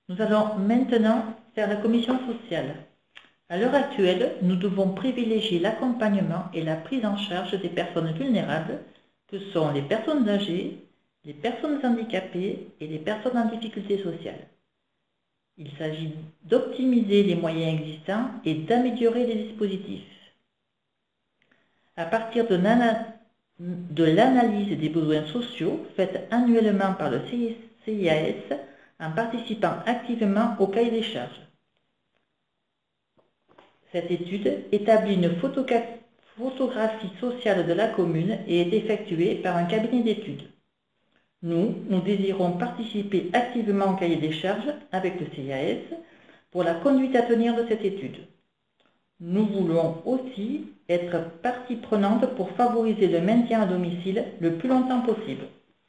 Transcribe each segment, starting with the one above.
Nous allons maintenant faire la commission sociale. À l'heure actuelle, nous devons privilégier l'accompagnement et la prise en charge des personnes vulnérables, que sont les personnes âgées, les personnes handicapées et les personnes en difficulté sociale. Il s'agit d'optimiser les moyens existants et d'améliorer les dispositifs. À partir de l'analyse des besoins sociaux faite annuellement par le CIAS en participant activement au cahier des charges. Cette étude établit une photographie sociale de la commune et est effectuée par un cabinet d'études. Nous désirons participer activement au cahier des charges avec le CIAS pour la conduite à tenir de cette étude. Nous voulons aussi être partie prenante pour favoriser le maintien à domicile le plus longtemps possible.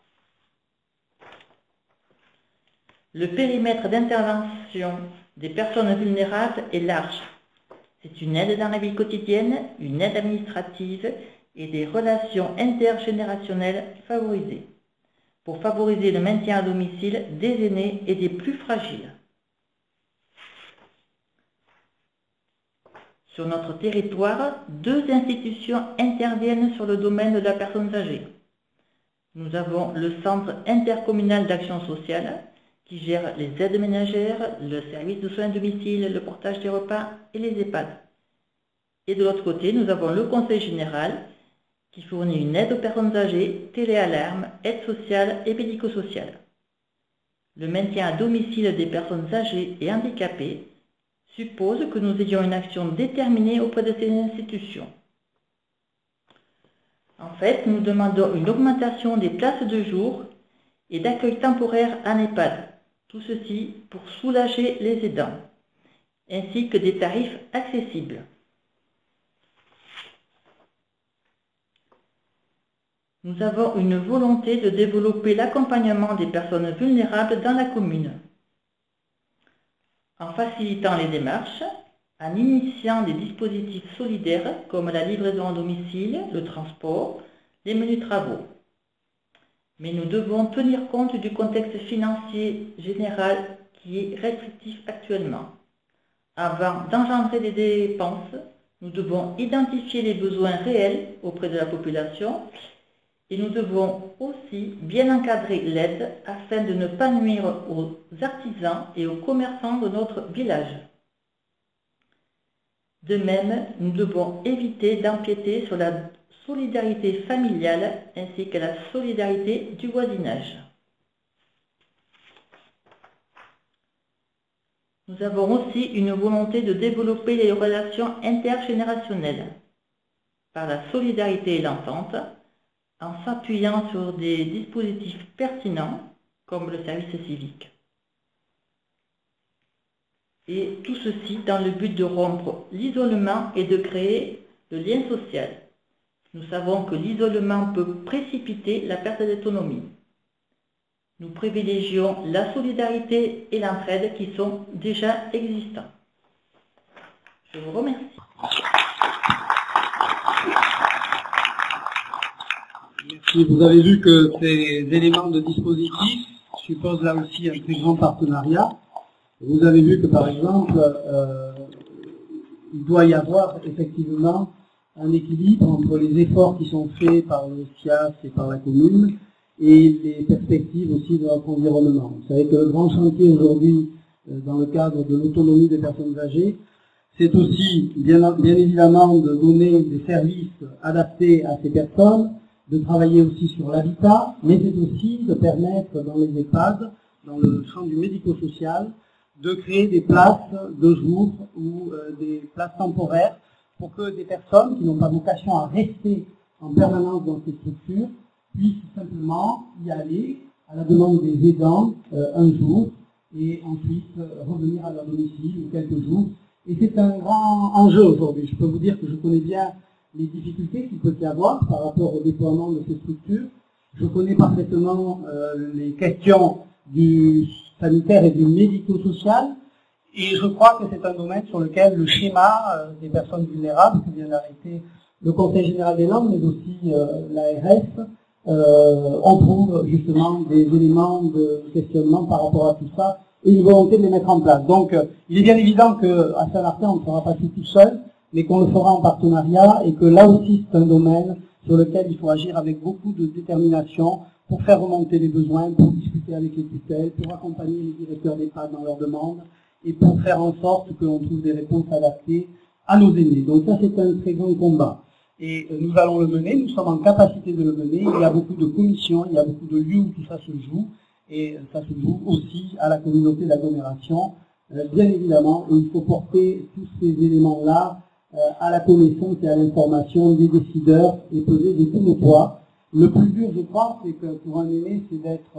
Le périmètre d'intervention des personnes vulnérables est large. C'est une aide dans la vie quotidienne, une aide administrative et des relations intergénérationnelles favorisées, pour favoriser le maintien à domicile des aînés et des plus fragiles. Sur notre territoire, 2 institutions interviennent sur le domaine de la personne âgée. Nous avons le Centre intercommunal d'action sociale, qui gère les aides ménagères, le service de soins à domicile, le portage des repas et les EHPAD. Et de l'autre côté, nous avons le Conseil général, qui fournit une aide aux personnes âgées, téléalarme, aide sociale et médico-sociale. Le maintien à domicile des personnes âgées et handicapées suppose que nous ayons une action déterminée auprès de ces institutions. En fait, nous demandons une augmentation des places de jour et d'accueil temporaire en EHPAD, tout ceci pour soulager les aidants, ainsi que des tarifs accessibles. Nous avons une volonté de développer l'accompagnement des personnes vulnérables dans la commune, en facilitant les démarches, en initiant des dispositifs solidaires comme la livraison à domicile, le transport, les menus travaux. Mais nous devons tenir compte du contexte financier général qui est restrictif actuellement. Avant d'engendrer des dépenses, nous devons identifier les besoins réels auprès de la population et nous devons aussi bien encadrer l'aide afin de ne pas nuire aux artisans et aux commerçants de notre village. De même, nous devons éviter d'empiéter sur la solidarité familiale ainsi que la solidarité du voisinage. Nous avons aussi une volonté de développer les relations intergénérationnelles par la solidarité et l'entente, en s'appuyant sur des dispositifs pertinents comme le service civique. Et tout ceci dans le but de rompre l'isolement et de créer le lien social. Nous savons que l'isolement peut précipiter la perte d'autonomie. Nous privilégions la solidarité et l'entraide qui sont déjà existants. Je vous remercie. Merci. Vous avez vu que ces éléments de dispositif supposent là aussi un très grand partenariat. Vous avez vu que par exemple, il doit y avoir effectivement un équilibre entre les efforts qui sont faits par le SIAS et par la commune et les perspectives aussi de notre environnement. Vous savez que le grand chantier aujourd'hui, dans le cadre de l'autonomie des personnes âgées, c'est aussi bien évidemment de donner des services adaptés à ces personnes, de travailler aussi sur l'habitat, mais c'est aussi de permettre dans les EHPAD, dans le champ du médico-social, de créer des places de jour ou des places temporaires pour que des personnes qui n'ont pas vocation à rester en permanence dans ces structures puissent simplement y aller à la demande des aidants un jour et ensuite revenir à leur domicile ou quelques jours. Et c'est un grand enjeu aujourd'hui. Je peux vous dire que je connais bien les difficultés qu'il peut y avoir par rapport au déploiement de ces structures. Je connais parfaitement les questions du sanitaire et du médico-social, et je crois que c'est un domaine sur lequel le schéma des personnes vulnérables, que vient d'arrêter le Conseil général des Landes, mais aussi l'ARS, on trouve justement des éléments de questionnement par rapport à tout ça et une volonté de les mettre en place. Donc, il est bien évident qu'à Saint-Martin, on ne fera pas tout seul, mais qu'on le fera en partenariat et que là aussi, c'est un domaine sur lequel il faut agir avec beaucoup de détermination pour faire remonter les besoins, pour discuter avec les tutelles, pour accompagner les directeurs d'EHPAD dans leurs demandes et pour faire en sorte que l'on trouve des réponses adaptées à nos aînés. Donc ça, c'est un très grand combat. Et nous allons le mener, nous sommes en capacité de le mener. Il y a beaucoup de commissions, il y a beaucoup de lieux où tout ça se joue. Et ça se joue aussi à la communauté d'agglomération. Bien évidemment, et il faut porter tous ces éléments-là à la connaissance et à l'information des décideurs et peser de tout le poids. Le plus dur, je crois, c'est que pour un aîné, c'est d'être,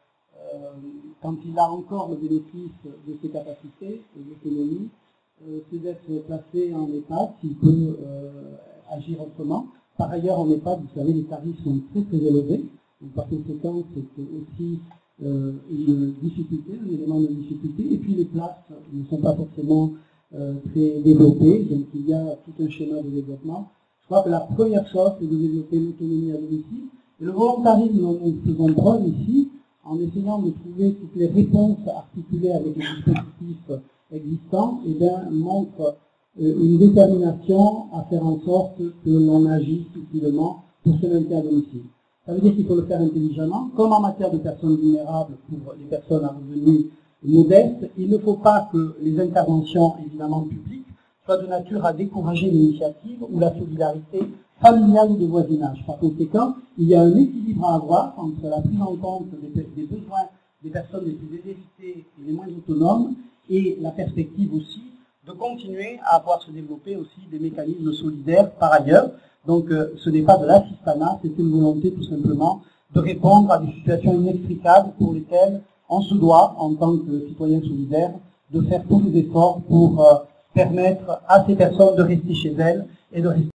quand il a encore le bénéfice de ses capacités et de l'autonomie, c'est d'être placé en EHPAD, s'il peut agir autrement. Par ailleurs, en EHPAD, vous savez, les tarifs sont très très élevés. Donc, par conséquent, c'est aussi une difficulté, un élément de difficulté. Et puis les places ne sont pas forcément très développées, donc il y a tout un schéma de développement. Je crois que la première chose, c'est de développer l'autonomie à domicile. Et le volontarisme dont nous faisons preuve ici, en essayant de trouver toutes les réponses articulées avec les dispositifs existants, eh bien, montre une détermination à faire en sorte que l'on agisse utilement pour se maintenir à domicile. Ça veut dire qu'il faut le faire intelligemment, comme en matière de personnes vulnérables pour les personnes à revenus modestes. Il ne faut pas que les interventions, évidemment, publiques soient de nature à décourager l'initiative ou la solidarité familiale ou de voisinage. Par conséquent, il y a un équilibre à avoir entre la prise en compte des besoins des personnes les plus déshérités et les moins autonomes et la perspective aussi de continuer à voir se développer aussi des mécanismes solidaires par ailleurs. Donc ce n'est pas de l'assistanat, c'est une volonté tout simplement de répondre à des situations inextricables pour lesquelles on se doit, en tant que citoyen solidaire, de faire tous les efforts pour permettre à ces personnes de rester chez elles et de rester